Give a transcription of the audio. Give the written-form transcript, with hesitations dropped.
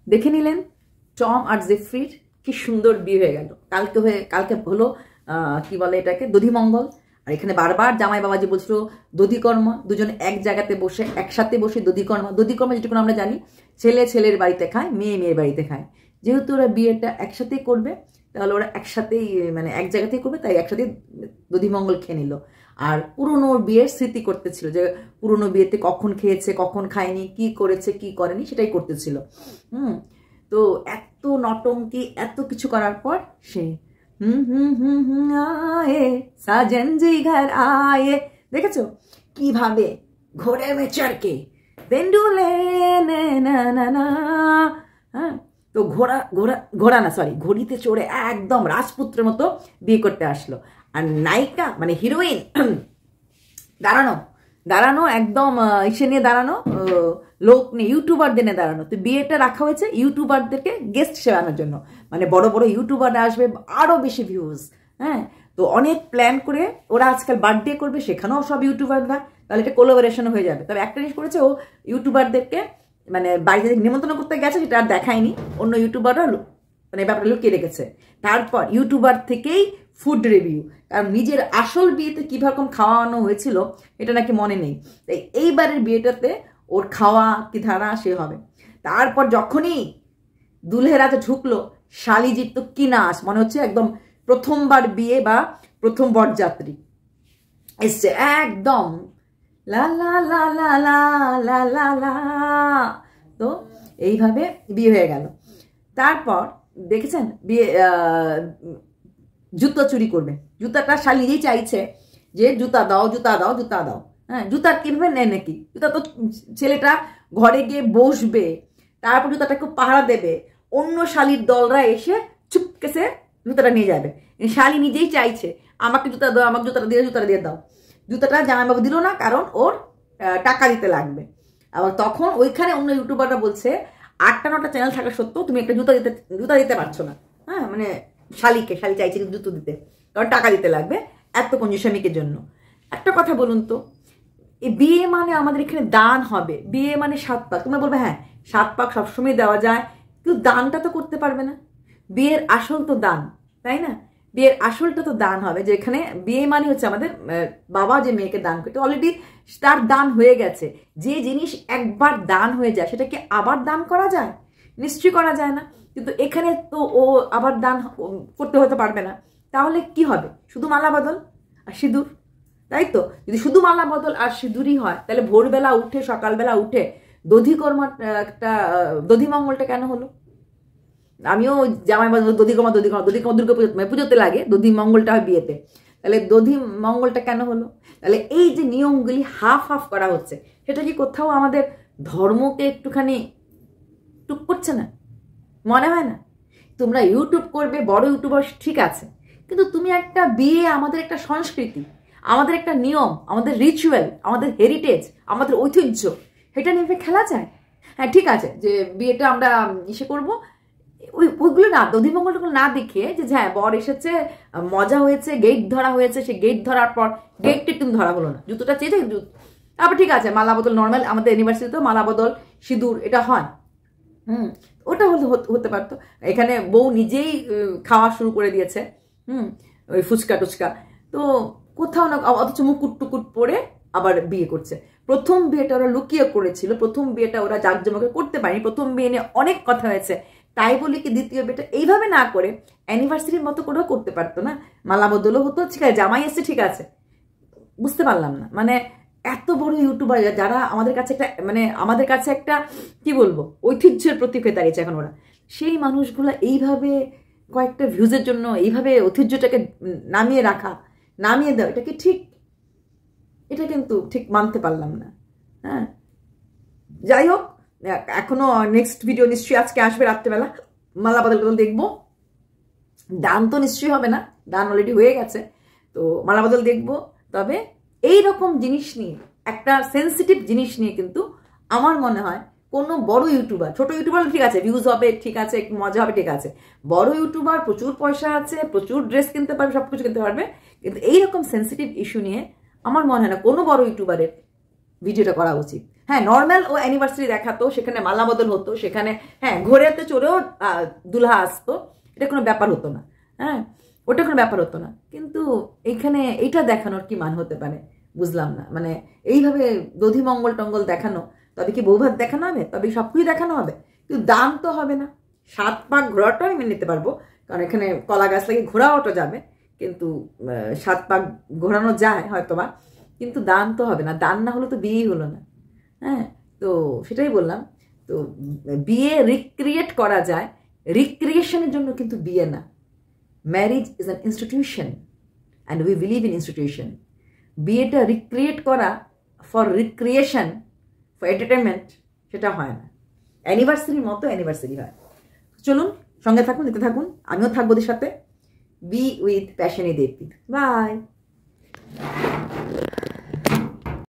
দেখে নিলেন টম আর জেফরির কি সুন্দর বিয়ে হয়ে গেল। কালকে হলো কি বলে এটাকে দধিমঙ্গল। আর এখানে বারবার জামাই বাবাজি বলছিল দধিকর্ম, দুজন এক জায়গাতে বসে একসাথে বসে দধিকর্ম যেটুকু আমরা জানি ছেলে ছেলের বাড়িতে খায়, মেয়ে মেয়ের বাড়িতে খায়। যেহেতু ওরা বিয়েটা একসাথেই করবে তাহলে ওরা একসাথেই মানে এক জায়গাতেই করবে, তাই একসাথেই দধিমঙ্গল খেয়ে নিল। আর পুরনো বিয়ের স্মৃতি করতেছিল যে পুরনো বিয়েতে কখন খেয়েছে কখন খায়নি, কি করেছে কি করেনি সেটাই করতেছিল। তো এত নটঙ্কি এত কিছু করার পর সে আয়ে সাজন জি ঘর আয়ে, দেখেছো কিভাবে ঘোড়ে মে চড়কে তেন্ডুলে না না না। হ্যাঁ, তো ঘোড়া না সরি ঘড়িতে চড়ে একদম রাজপুত্রের মতো বিয়ে করতে আসলো। আর নায়িকা মানে হিরোইন দাঁড়ানো একদম ইসে নিয়ে দাঁড়ানো, লোক নিয়ে ইউটিউবারদের নিয়ে দাঁড়ানো। তো বিয়েটা রাখা হয়েছে ইউটিউবারদেরকে গেস্ট হিসেবে আনার জন্য, মানে বড় বড় ইউটিউবাররা আসবে, আরো বেশি ভিউজ। হ্যাঁ, তো অনেক প্ল্যান করে ওরা আজকাল বার্থডে করবে, সেখানেও সব ইউটিউবাররা, তাহলে এটা কোলাবোরেশন হয়ে যাবে। তবে একটা জিনিস করেছে, ও ইউটিউবারদেরকে মানে বাড়িতে নিমন্ত্রণ করতে গেছে সেটা আর দেখায়নি, অন্য ইউটিউবাররা মানে ব্যাপারটা লুকিয়ে রেখেছে। তারপর ইউটিউবার থেকেই ফুড রিভিউ, কারণ নিজের আসল বিয়েতে কিরকম খাওয়ানো হয়েছিল এটা নাকি মনে নেই, তাই এইবারের বিয়েটাতে ওর খাওয়া কি ধারা সে হবে। তারপর যখনই দুলহের হাতে ঢুকলো, শালিজির তো কি নাচ, মনে হচ্ছে একদম প্রথমবার বিয়ে বা প্রথম বরযাত্রী এসছে একদম লা লা লা লা লা লা লা লা। তো এইভাবে বিয়ে হয়ে গেল। তারপর দেখেছেন বিয়ে জুতো চুরি করবে, জুতাটা শালি নিজেই চাইছে যে জুতা দাও জুতা দাও জুতা দাও। হ্যাঁ, জুতা কিনবে নেয় নাকি, জুতা তো ছেলেটা ঘরে গিয়ে বসবে, তারপর জুতাটাকে পাহারা দেবে, অন্য শালির দলরা এসে চুপকেসে জুতাটা নিয়ে যাবে। শালি নিজেই চাইছে আমাকে জুতা দাও, আমাকে জুতাটা দিয়ে দাও। জুতাটা জামাইবাবু দিল না, কারণ ওর টাকা দিতে লাগবে। আবার তখন ওইখানে অন্য ইউটিউবাররা বলছে 8টা 9টা চ্যানেল থাকা সত্ত্বেও তুমি একটা জুতা দিতে পারছো না। হ্যাঁ, মানে শালি চাইছে জুতো দিতে, কারণ টাকা দিতে লাগবে এত কঞ্জুসামিকের জন্য। একটা কথা বলুন তো, এই বিয়ে মানে আমাদের এখানে দান হবে, বিয়ে মানে 7 পাক। তোমরা বলবে হ্যাঁ 7 পাক সবসময় দেওয়া যায়, কিন্তু দানটা তো করতে পারবে না। বিয়ের আসল তো দান, তাই না? বিয়ের আসলটা তো দান হবে, যেখানে বিয়ে মানে হচ্ছে আমাদের বাবা যে মেয়েকে দান করতে, অলরেডি তার দান হয়ে গেছে। যে জিনিস একবার দান হয়ে যায় সেটা কি আবার দান করা যায়? নিশ্চয়ই করা যায় না। কিন্তু এখানে তো ও আবার দান করতে হতে পারবে না, তাহলে কি হবে? শুধু মালা বদল আর সিঁদুর, তাই তো? যদি শুধু মালা বদল আর সিঁদুরই হয়, তাহলে ভোরবেলা উঠে সকালবেলা উঠে দধিমঙ্গলটা কেন হলো? আমিও জামাই দধিকর্মা দুর্গা পুজোতে লাগে, দধিমঙ্গলটা হয় বিয়েতে, তাহলে দধিমঙ্গলটা কেন হলো? তাহলে এই যে নিয়মগুলি হাফ করা হচ্ছে, সেটা কি কোথাও আমাদের ধর্মকে একটুখানি টুক করছে না? মনে হয় না? তোমরা ইউটিউব করবে, বড় ইউটিউবার ঠিক আছে, কিন্তু তুমি একটা বিয়ে, আমাদের একটা সংস্কৃতি, আমাদের একটা নিয়ম, আমাদের রিচুয়াল, আমাদের হেরিটেজ, আমাদের ঐতিহ্য, সেটা নিয়ে খেলা যায়? হ্যাঁ ঠিক আছে, যে বিয়েটা আমরা ইসে করবো, ওইগুলো না, দধিমঙ্গলগুলো না দেখিয়ে যে হ্যাঁ বর এসেছে, মজা হয়েছে, গেট ধরা হয়েছে, সে গেট ধরার পর গেটটি তুমি ধরা হলো না, জুতোটা চেয়েছে তারপর ঠিক আছে মালা বদল, নর্মাল আমাদের ইউনিভার্সিটিতেও মালা বদল সিঁদুর এটা হয়। ওটা হতে পারতো। এখানে বউ নিজেই খাওয়া শুরু করে দিয়েছে, ওই ফুচকা টুচকা, তো কোথাও না, অথচ মুকুট টুকুট পরে আবার বিয়ে করছে। প্রথম বিয়েটা ওরা লুকিয়ে করেছিল, প্রথম বিয়েটা ওরা জাঁকজমকে করতে পারেনি, প্রথম বিয়ে নিয়ে অনেক কথা হয়েছে, তাই বলি কি দ্বিতীয় বিয়েটা এইভাবে না করে অ্যানিভার্সারির মতো করেও করতে পারতো না? মালা বদলও হতো, ঠিক আছে জামাই এসছে ঠিক আছে, বুঝতে পারলাম না। মানে এত বড় ইউটিউবার যারা আমাদের কাছে একটা মানে আমাদের কাছে একটা কি বলবো ঐতিহ্যের প্রতীক হয়ে দাঁড়িয়েছে এখন ওরা, সেই মানুষগুলো এইভাবে কয়েকটা ভিউজের জন্য এইভাবে ঐতিহ্যটাকে নামিয়ে দাও, এটা কি ঠিক? এটা কিন্তু ঠিক মানতে পারলাম না। হ্যাঁ, যাই হোক, এখনো নেক্সট ভিডিও নিশ্চয়ই আজকে আসবে রাত্রেবেলা, মালা বদল দেখবো। দান তো নিশ্চয়ই হবে না, দান অলরেডি হয়ে গেছে, তো মালা বদল দেখবো। তবে এই রকম জিনিস নিয়ে, একটা সেন্সিটিভ জিনিস নিয়ে কিন্তু আমার মনে হয় কোনো বড় ইউটিউবার, ছোট ইউটিউবার ঠিক আছে ভিউজ হবে, ঠিক আছে একটু মজা হবে, ঠিক আছে, বড় ইউটিউবার প্রচুর পয়সা আছে, প্রচুর ড্রেস কিনতে পারবে, সবকিছু কিনতে পারবে, কিন্তু এইরকম সেন্সিটিভ ইস্যু নিয়ে আমার মনে হয় না কোনো বড় ইউটিউবারের ভিডিওটা করা উচিত। হ্যাঁ, নর্মাল ও অ্যানিভার্সারি দেখাতো, সেখানে মালা বদল হতো, সেখানে হ্যাঁ ঘোড়াতে চড়েও দুলহা আসতো, এটা কোনো ব্যাপার হতো না। হ্যাঁ, ওটা কোনো ব্যাপার হতো না। কিন্তু এইখানে এইটা দেখানোর কি মান হতে পারে বুঝলাম না। মানে এইভাবে দধি মঙ্গল টঙ্গল দেখানো, তবে কি বৌভাত দেখানো হবে, তবে সব কিছুই দেখানো হবে, কিন্তু দান তো হবে না। 7 পাক ঘোরাটা আমি মেনে নিতে পারবো, কারণ এখানে কলা গাছ লাগিয়ে ঘোরা ওটা যাবে, কিন্তু 7 পাক ঘোরানো যায় হয়তোবা, কিন্তু দান তো হবে না। দান না হলে তো বিয়েই হলো না। হ্যাঁ, তো সেটাই বললাম। তো বিয়ে রিক্রিয়েট করা যায়, রিক্রিয়েশনের জন্য কিন্তু বিয়ে না। Marriage is an institution and we believe in institution. বিয়েটা রিক্রিয়েট করা ফর রিক্রিয়েশন, ফর এন্টারটেনমেন্ট, সেটা হয় না। অ্যানিভার্সারির মতো অ্যানিভার্সারি হয়। চলুন, সঙ্গে থাকুন, দেখতে থাকুন, আমিও থাকবো ওদের সাথে। বি উইথ প্যাশনে দেবী। বাই।